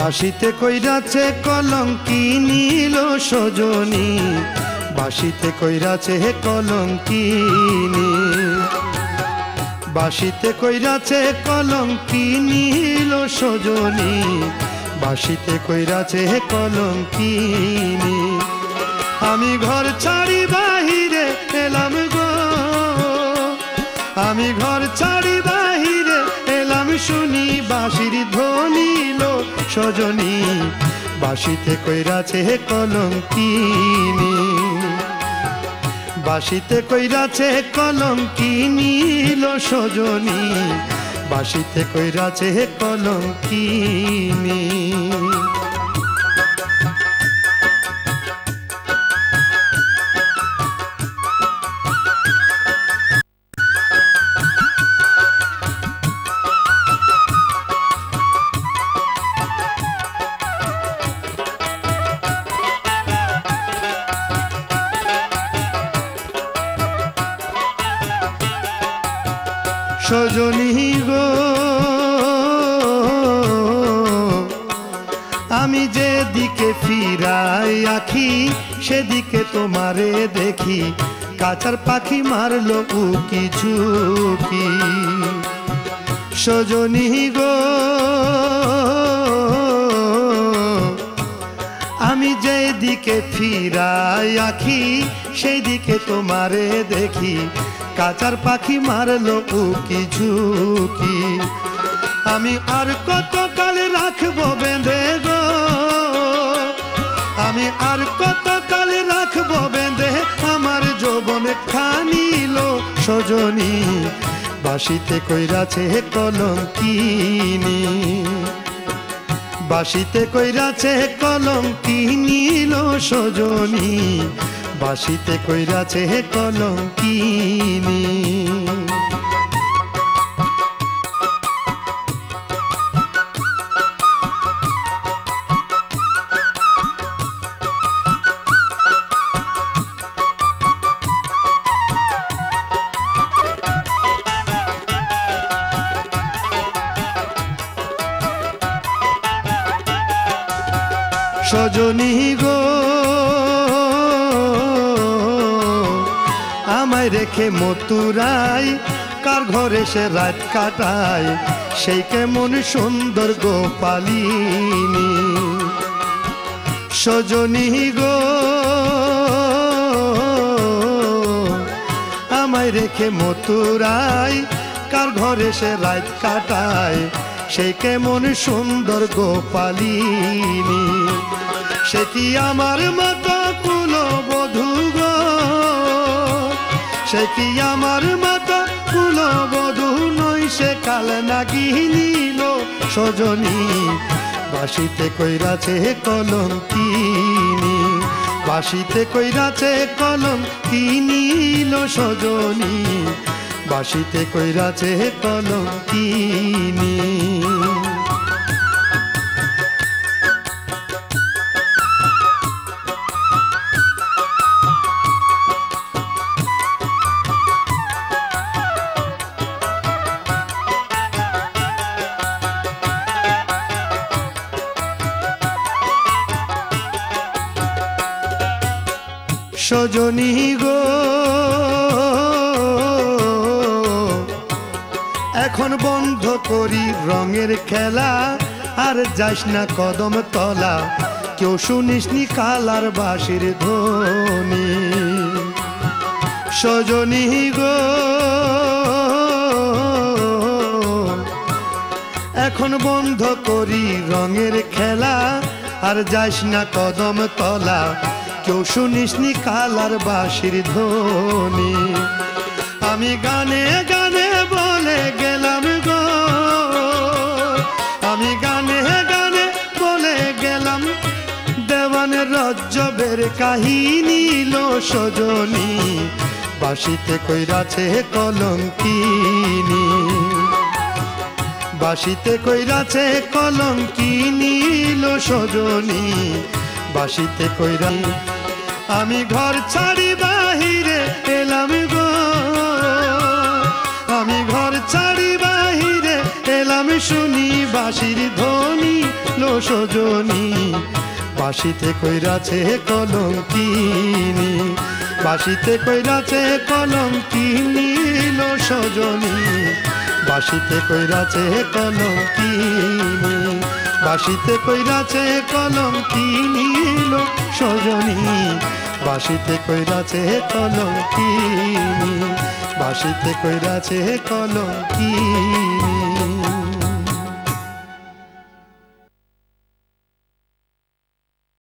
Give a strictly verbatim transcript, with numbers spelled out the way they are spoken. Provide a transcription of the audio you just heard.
বাঁশিতে কইরাছে কলঙ্কিনী লো সজনী, বাঁশিতে কইরাছে কলঙ্কিনী, বাঁশিতে কইরাছে কলঙ্কিনী লো সজনী, বাঁশিতে কইরাছে কলঙ্কিনী। আমি ঘর ছাড়ি বাহিরে এলাম গো, আমি ঘর ছাড়ি বাহিরে এলাম শুনি বাঁশির ধ্বনি লো সজনী, বাঁশিতে কইরাছে কলঙ্কিনী, বাঁশিতে কইরাছে কলঙ্কিনী লো সজনী, বাঁশিতে কইরাছে কলঙ্কিনী। সজনী গো আমি যেদিকে ফিরাই আঁখি সেদিকে তোমারে দেখি, কাঁচার পাখি মারলো উকি ঝুঁকি। সজনী গো আমি যেদিকে ফিরাই আঁখি সেই দিকে তোমারে দেখি, কাঁচার পাখি মারলো উকি ঝুঁকি। আমি আর কতকাল রাখবো বেঁধে গো, আমি আর কতকাল রাখবো বেঁধে আমার যৌবন খানি লো সজনী, বাঁশিতে কইরাছে কলঙ্কিনী, বাঁশিতে কইরাছে কলঙ্কিনী লো সজনী, বাঁশিতে কইরাছে কলঙ্কিনী। সজনী গো আমায় রেখে মথুরায় কার ঘরে সে রাত কাটায়, সেই কেমন সুন্দর গোপালিনী। সজনী গো আমায় রেখে মথুরায় কার ঘরে সে রাত কাটায়, সেই কেমন সুন্দর গোপালিনী। সে কি আমার মতো কুলবধূ গো, সে কি আমার মতো কুলবধূ নই, সে কাল নাগিনী লো সজনী, বাঁশিতে কইরাছে কলঙ্কিনী, বাঁশিতে কইরাছে কলঙ্কিনী লো সজনী, বাঁশিতে কইরাছে কলঙ্কিনী। সজনী গো এখন বন্ধ করি রঙের খেলা, আর যাস না কদম তলা, কেউ শুনিস নি কালার বাঁশির ধ্বনি। সজনী গো এখন বন্ধ করি রঙের খেলা, আর যাস না কদম তলা, কেউ শুনিস নি কালার বাঁশির ধ্বনি। আমি গানে গানে বলে গেলাম গো, আমি গানে গানে বলে গেলাম দেওয়ানের রজ্জবের কাহিনী লো সজনী, বাঁশিতে কইরাছে কলঙ্কিনী, বাঁশিতে কইরাছে কলঙ্কিনী লো সজনী, বাঁশিতে কইরা। আমি ঘর ছাড়ি বাহিরে এলাম গো, আমি ঘর ছাড়ি বাহিরে এলাম শুনি বাঁশির ধ্বনি লো সজনী বাঁশিতে কইরাছে কলঙ্কিনী বাঁশিতে কইরাছে কলঙ্কিনী লো সজনী বাঁশিতে কইরাছে কলঙ্কিনী বাঁশিতে কইরাছে কলঙ্কিনী লো সজনী বাঁশিতে কইরাছে কলঙ্কিনী বাঁশিতে কইরাছে কলঙ্কিনী।